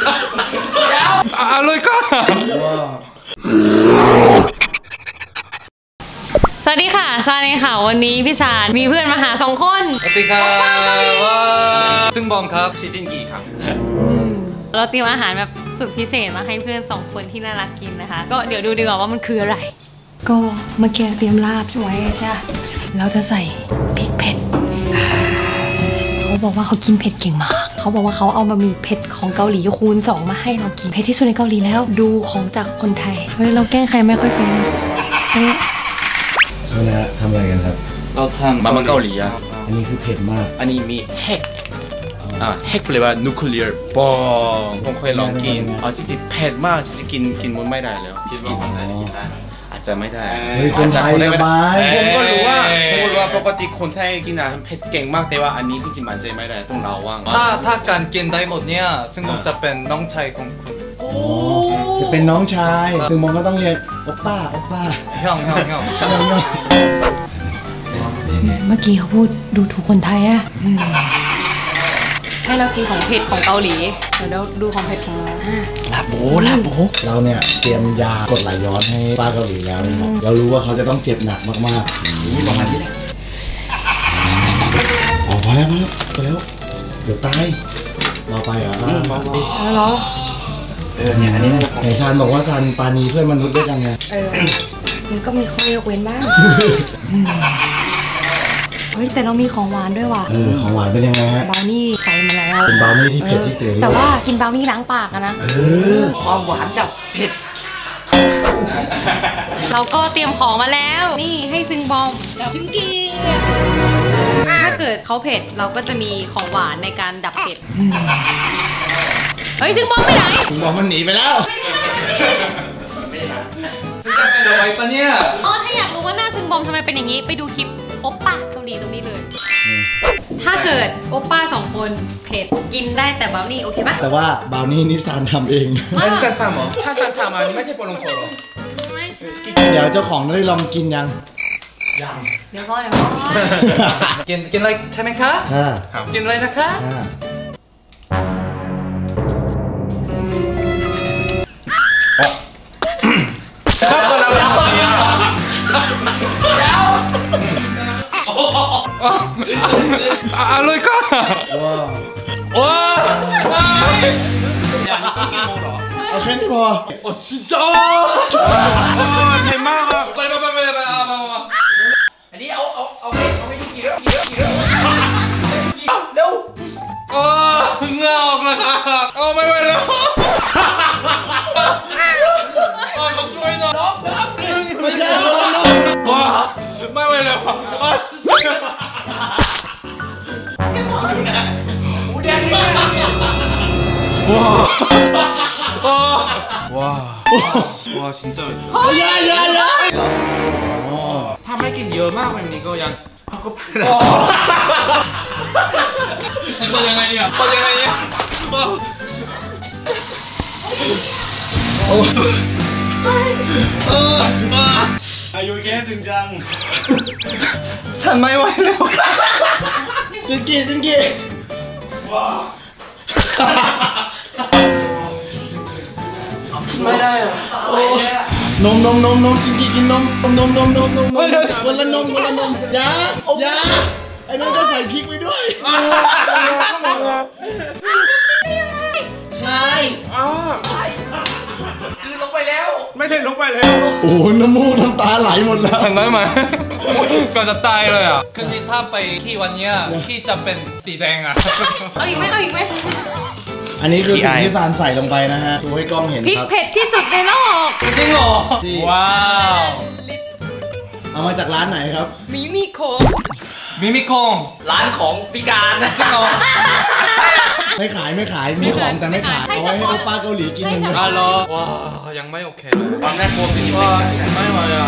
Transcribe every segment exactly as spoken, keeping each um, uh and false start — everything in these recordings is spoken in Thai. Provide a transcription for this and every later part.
อร่อยค่ะสวัสดีค่ะซาเน่ค่ะวันนี้พี่ชาญมีเพื่อนมาหาสองคนสวัสดีครับว้าซึ่งบอมครับชิจินกีครับเราเตรียมอาหารแบบสุดพิเศษมาให้เพื่อนสองคนที่น่ารักกินนะคะก็เดี๋ยวดูดีกว่าว่ามันคืออะไรก็เมื่อกี้เตรียมลาบไว้ใช่เราจะใส่พริกเผ็ดเขาบอกว่าเขากินเผ็ดเก่งมากเขาบอกว่าเขาเอาบะหมี่เผ็ดของเกาหลีคูณสองมาให้เรากินเผ็ดที่สุดในเกาหลีแล้วดูของจากคนไทยเฮ้ยเราแกล้งใครไม่ค่อยเป็นเฮ้ยนะทำอะไรกันครับเราทำมาม่าเกาหลีอ่ะอันนี้คือเผ็ดมากอันนี้มีแฮกอ่าแฮกเลยว่านูเคลียร์บอมผมเคยลองกินอ๋อจริงๆเผ็ดมากจริงๆกินกินมันไม่ได้แล้วกินกินได้อาจจะไม่ได้คนไทยสบายผมก็รู้ว่าผมก็รู้ว่าปกติคนไทยกินอาหารเผ็ดเก่งมากแต่ว่าอันนี้จริงๆมันใจไม่ได้ต้องระวังถ้าถ้าการกินได้หมดเนี่ยซึ่งผมจะเป็นน้องชายของคุณจะเป็นน้องชายซึ่งมองก็ต้องเรียกโอป้าโอป้าย่องย่องย่องเมื่อกี้เขาพูดดูถูกคนไทยอะให้เรากินของเผ็ดของเกาหลีเดี๋ยวเราดูของเผ็ดของเราลาโบลาโบเราเนี่ยเตรียมยากดไหลย้อนให้ป้าเกาหลีแล้วเรารู้ว่าเขาจะต้องเจ็บหนักมากๆนี่ประมาณนี้แหละอ๋อพอแล้วพอแล้วเดี๋ยวตายเราไปอ่ะแล้วเหรอเออเนี่ยอันนี้ไหนซันบอกว่าซันปานีเพื่อนมนุษย์ด้วยกันไงเออมันก็มีข้อยกเว้นบ้างเฮ้ยแต่เรามีของหวานด้วยว่ะเออของหวานเป็นยังไงฮะบราวนี่ใส่มาแล้วเป็นบราวนี่ที่เผ็ดที่สุดแต่ว่ากินบราวนี่ล้างปากอะนะเออความหวานกับเผ็ดเราก็เตรียมของมาแล้วนี่ให้ซึงบอมกับพิงกี้ถ้าเกิดเขาเผ็ดเราก็จะมีของหวานในการดับเผ็ดเฮ้ยซึงบอมไปไหนซึงบอมมันหนีไปแล้วจะไหวปะเนี่ยอ๋อถ้าอยากรู้ว่าหน้าซึงบอมทำไมเป็นอย่างนี้ไปดูคลิปโอปป้าเกาหลีตรงนี้เลยถ้าเกิดโอปป้าสองคนเผ็ดกินได้แต่บราวนี่โอเคปะแต่ว่าบราวนี่นี่ซันทำเองไม่ซันทำหรอถ้าซันทำอันนี้ไม่ใช่โปรลงโคหรอไม่ใช่เดี๋ยวเจ้าของได้ลองกินยังยังเดี๋ยวก่อนเดี๋ยวก่อนกินกินอะไรใช่ไหมคะกินอะไรนะคะอร่อยค่ะว้าวว้าวอย่างนี้กินโมหรอเอาแค่นี้พอโอ้ชิจ้าเผ็ดมากอ่ะไปไปไปไปไปมามาอันนี้เอาเอาเอาให้เอาให้ดูกี่เรื่องกี่เรื่องกี่เรื่องเร็วโอ้เงาออกแล้วค่ะโอ้ไม่ไหวแล้วโอ้ต้องช่วยหน่อยน้องน้องไม่ใช่น้องน้องว้าไม่ไหวแล้วว้าดูนะหมูแดงนี่ว้าวว้าวว้าวว้าวจริงจังยายายาถ้าไม่กินเยอะมากแบบนี้ก็ยังก็ไปแล้วเป็นยังไงเนี่ยเป็นยังไงเนี่ยอายุแค่สึงจังฉันไม่ไหวแล้วซึงกี้ซึงกี้ว้าวไม่ได้อะนมนมนมนมซึงกี้กินนมนมนมนมนมวันละนมวันละนมยายาไอ้นั่นก็ใส่พริกไปด้วยใช่อ๋อคือลงไปแล้วไม่ถึงลงไปแล้วโอ้โหน้ำมูกน้ำตาไหลหมดแล้วเห็นไหมไหมก่อนจะตายเลยอ่ะคือจริงถ้าไปขี้วันนี้ขี้จะเป็นสีแดงอ่ะเอาอีกไหมเอาอีกไหมอันนี้คือสิ่งที่ซานใส่ลงไปนะฮะดูให้กล้องเห็นครับพริกเผ็ดที่สุดในโลกจริงเหรอว้าวเอามาจากร้านไหนครับมิมิโคงมิมิโคงร้านของพิการนะจริงเหรอไม่ขายไม่ขายมีของแต่ไม่ขายเอาไว้ให้โอป้าเกาหลีกินกันอ๋อเหรอว้าวยังไม่โอเคเลยตอนแรกโควิดว่าไม่มาเลยอ่ะ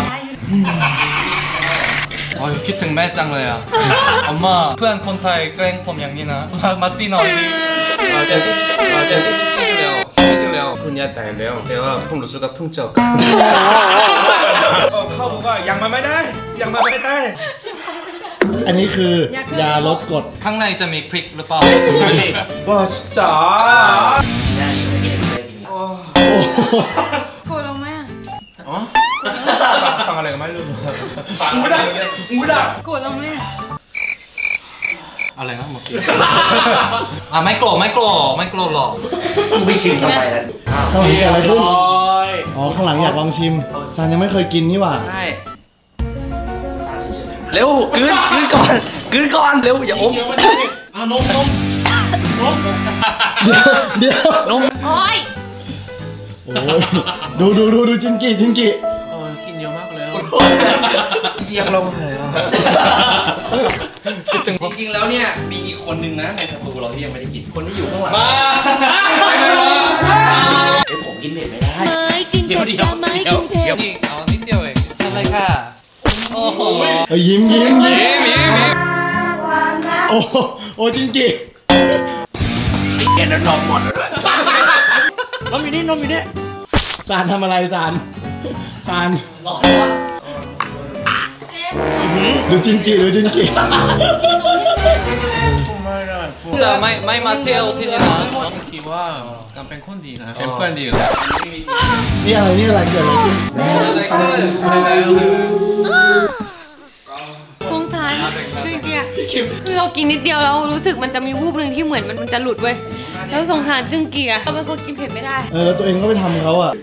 โอ้ยคิดถึงแม่จังเลยอ่ะอำมาเพื่อนคนไทยแกล้งผมอย่างนี้นะมาตีหน่อยดิเราจะเราจะชื่อเร็วชื่อเร็วคุณยายแต่แล้วแต่ว่าผมรู้สึกว่าเพิ่งเจอกันเขาบอกว่ายังมาไม่ได้ยังมาไม่ได้อันนี้คือยาลดกรดข้างในจะมีพริกหรือเปล่าว้าจ๋าโกรธเราไหมอะอ๋อฟังอะไรก็ไม่รู้หูดับหูดับโกรธเราไหมอะอะไรนะเมื่อกี้อ่ะไม่โกรธไม่โกรธไม่โกรธหรอกกูไม่ชิมทำไมล่ะข้างหลังเกิดอะไรขึ้นโอ้ยอ๋อข้างหลังอยากลองชิมซานยังไม่เคยกินนี่หว่าใช่เร็วกลืนกลืนก่อนกลืนก่อนเร็วอย่าอมอ่ะนมนมนมเดี๋ยวนมโอ๊ยโอ้ยดูดูดูดูจินกิจินกิโอ้ยกินเยอะมากเลยเชียงลงเลยตึงจริงๆแล้วเนี่ยมีอีกคนนึงนะในสตูเราที่ยังไม่ได้กินคนที่อยู่ข้างหลังมาเดี๋ยวผมกินเผ็ดไม่ได้เดี๋ยวเดี๋ยวเดี๋ยวเดี๋ยวนี่เอานิดเดียวเองทำไรค่ะโอ้โหเอ้ยยิ้มยิ้มยิ้มมีมีมีโอ้โหโอ้จินกิเอ็นนมหมดแล้วด้วยนมอยู่นี่นมอยู่นี่ซานทำอะไรซานซานดูจินกิดูจินกิจะไม่ไม่มาเที่ยวที่นี่นะคิดว่าการเป็นคนดีนะเป็นเพื่อนดีอยู่แล้วนี่อะไรนี่อะไรเกิดอะไรขึ้นอะไรขึ้นอะไรขึ้นสงสารคือเกียคือเรากินนิดเดียวเรารู้สึกมันจะมีวูบหนึ่งที่เหมือนมันมันจะหลุดเว้ยแล้วสงสารจึงเกียเราเป็นคนกินเผ็ดไม่ได้เออตัวเองก็ไปทำเขาอ่ะ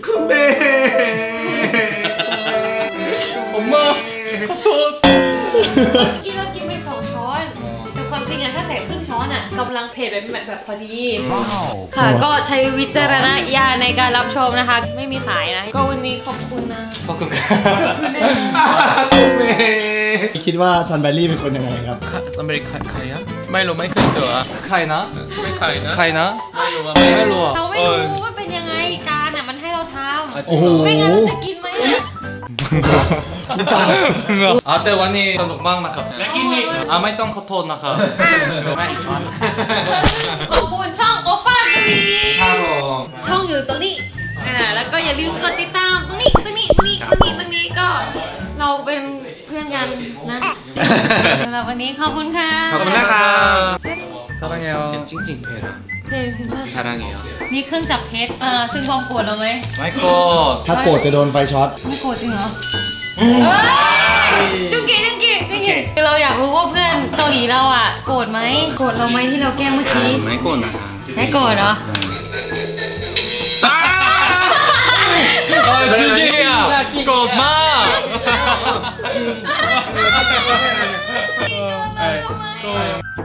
ผมมาขอโทษกินเรากินไปสองช้อนแต่ความจริงอะถ้าใส่ครึ่งช้อนอะกำลังเผ็ดแบบแบบพอดีค่ะก็ใช้วิจารณญาณในการรับชมนะคะ ไม่มีขายนะก็วันนี้ขอบคุณนะขอบคุณคขรัอบบคุณเลยตุ๊กเมย์คิดว่าซันแบรี่เป็นคนยังไงครับสมัยใครใครอะไม่รู้ไม่เคยเจอใครนะไม่ใครนะใครนะไม่รู้ว่าไม่รู้อ่ะเราไม่รู้ว่าเป็นยังไงการอะมันให้เราทำโอ้โหไม่งั้นเราจะกินไหมอะอ่ะแต่วันนี้สนุกมากนะครับและกินอีกอ่ะไม่ต้องขอโทษนะครับไม่ขอบคุณช่องโอป้าซีครับผมช่องอยู่ตรงนี้อ่าแล้วก็อย่าลืมกดติดตามตรงนี้ตรงนี้ตรงนี้ตรงนี้ตรงนี้ก็เราเป็นเพื่อนกันนะสำหรับวันนี้ขอบคุณค่ะขอบคุณนะครับ 사랑해요 จริงจริงๆเพจอะเพลงเพลงมากซารังเอะนี่เครื่องจับเท็จเออซึ่งความโกรธเราไหมไม่โกรธถ้าโกรธจะโดนไฟช็อตไม่โกรธจริงเหรอจุงกี้จุงกี้จุงกี้เราอยากรู้ว่าเพื่อนเกาหลีเราอ่ะโกรธไหมโกรธเราไหมที่เราแกล้งเมื่อกี้ไม่โกรธนะครับไม่โกรธเหรอ 아 진짜야 고마 โกรธ